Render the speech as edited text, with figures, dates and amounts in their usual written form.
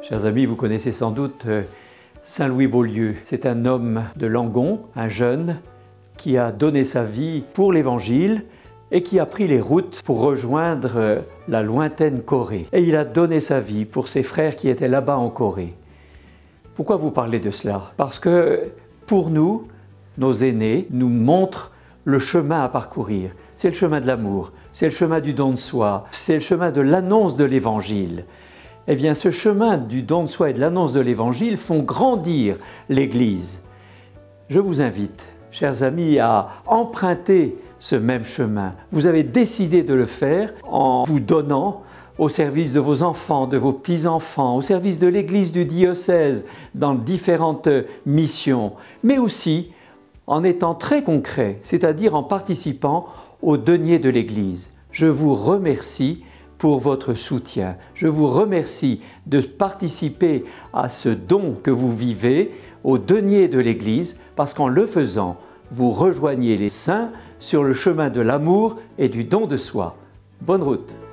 Chers amis, vous connaissez sans doute Saint Louis Beaulieu. C'est un homme de Langon, un jeune, qui a donné sa vie pour l'Évangile et qui a pris les routes pour rejoindre la lointaine Corée. Et il a donné sa vie pour ses frères qui étaient là-bas en Corée. Pourquoi vous parlez de cela? Parce que pour nous, nos aînés nous montrent le chemin à parcourir. C'est le chemin de l'amour, c'est le chemin du don de soi, c'est le chemin de l'annonce de l'Évangile. Eh bien, ce chemin du don de soi et de l'annonce de l'Évangile font grandir l'Église. Je vous invite, chers amis, à emprunter ce même chemin. Vous avez décidé de le faire en vous donnant au service de vos enfants, de vos petits-enfants, au service de l'Église du diocèse, dans différentes missions, mais aussi en étant très concret, c'est-à-dire en participant au denier de l'Église. Je vous remercie pour votre soutien. Je vous remercie de participer à ce don que vous vivez, au denier de l'Église, parce qu'en le faisant, vous rejoignez les saints sur le chemin de l'amour et du don de soi. Bonne route!